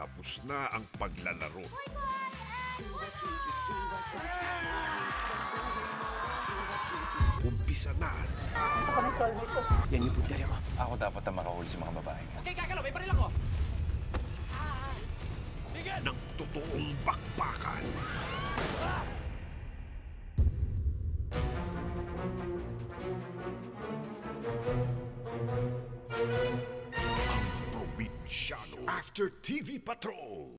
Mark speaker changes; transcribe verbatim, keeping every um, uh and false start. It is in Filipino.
Speaker 1: Tapos na ang paglalaro. Umpisa na
Speaker 2: Ako na solve ito.
Speaker 3: Yan yung punteriya ko. Ako dapat ang makahuli sa mga babae.
Speaker 4: Okay, kakalo, may baril ako!
Speaker 1: ng totoong bakbakan. Ang probinsyano after T V Patrol.